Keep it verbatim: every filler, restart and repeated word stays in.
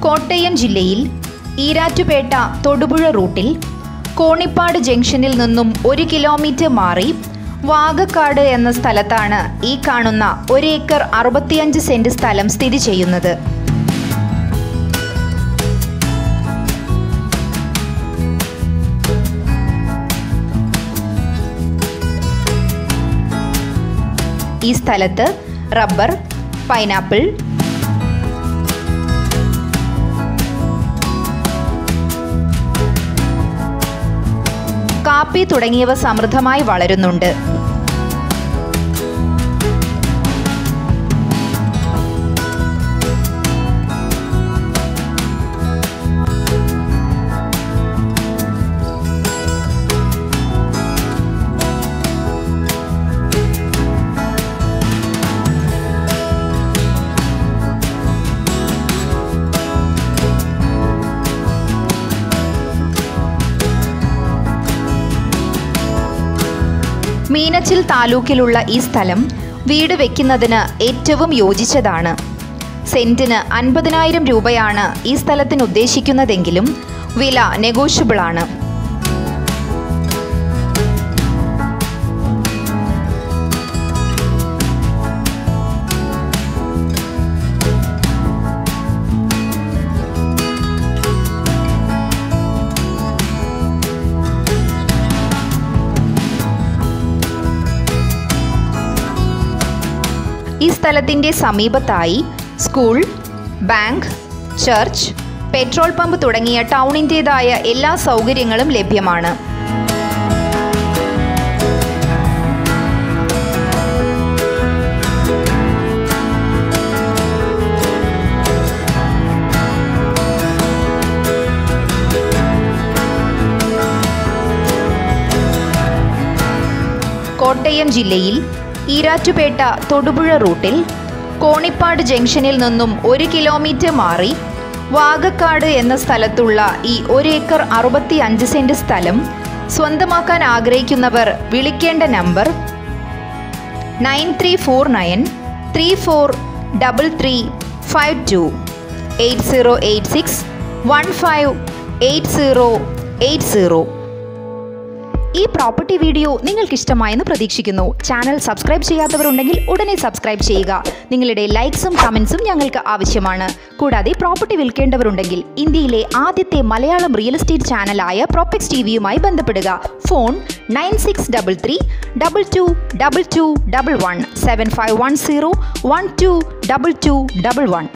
കോട്ടയം ജില്ലയിൽ ഈരാറ്റുപേട്ട തൊടുപുഴ റൂട്ടിൽ കോണിപ്പാട് ജംഗ്ഷനിൽ നിന്നും ഒരു കിലോമീറ്റർ മാറി വാഗക്കാട് എന്ന സ്ഥലത്താണ് ഈ കാണുന്ന ഒരു ഏക്കർ അറുപത്തിയഞ്ച് സെന്റ് സ്ഥലം സ്ഥിതി ചെയ്യുന്നത്. ഈ സ്ഥലത്ത് റബ്ബർ, പൈനാപ്പിൾ, കാപ്പി തുടങ്ങിയവ സമൃദ്ധമായി വളരുന്നുണ്ട്. മീനച്ചിൽ താലൂക്കിലുള്ള ഈ സ്ഥലം വീട് വെക്കുന്നതിന് ഏറ്റവും യോജിച്ചതാണ്. സെന്റിന് അൻപതിനായിരം രൂപയാണ് ഈ സ്ഥലത്തിന് ഉദ്ദേശിക്കുന്നതെങ്കിലും വില നെഗോഷ്യബിൾ ആണ്. ഈ സ്ഥലത്തിൻ്റെ സമീപത്തായി school, bank, church, petrol pump തുടങ്ങിയ ടൗണിൻ്റേതായ എല്ലാ സൗകര്യങ്ങളും ലഭ്യമാണ്. കോട്ടയം ജില്ലയിൽ ഈരാറ്റുപേട്ട തൊടുപുഴ റൂട്ടിൽ കോണിപ്പാട് ജംഗ്ഷനിൽ നിന്നും ഒരു കിലോമീറ്റർ മാറി വാഗക്കാട് എന്ന സ്ഥലത്തുള്ള ഈ ഒരു ഏക്കർ അറുപത്തി അഞ്ച് സെന്റ് സ്ഥലം സ്വന്തമാക്കാൻ ആഗ്രഹിക്കുന്നവർ വിളിക്കേണ്ട number nine three four nine three four double three five two eight zero eight six one five eight zero eight zero. ഈ പ്രോപ്പർട്ടി വീഡിയോ നിങ്ങൾക്ക് ഇഷ്ടമായെന്ന് പ്രതീക്ഷിക്കുന്നു. ചാനൽ സബ്സ്ക്രൈബ് ചെയ്യാത്തവരുണ്ടെങ്കിൽ ഉടനെ സബ്സ്ക്രൈബ് ചെയ്യുക. നിങ്ങളുടെ ലൈക്സും കമൻസും ഞങ്ങൾക്ക് ആവശ്യമാണ്. കൂടാതെ പ്രോപ്പർട്ടി വിൽക്കേണ്ടവരുണ്ടെങ്കിൽ ഇന്ത്യയിലെ ആദ്യത്തെ മലയാളം റിയൽ എസ്റ്റേറ്റ് ചാനലായ പ്രോപെക്സ് ടി വിയുമായി ബന്ധപ്പെടുക. Phone nine six double three double two double two double one seven five one zero one two double two double one.